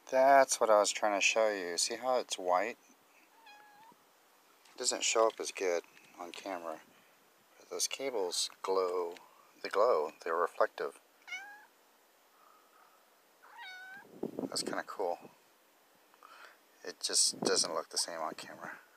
That's what I was trying to show you. See how it's white? It doesn't show up as good on camera. But those cables glow. They glow. They're reflective. That's kind of cool. It just doesn't look the same on camera.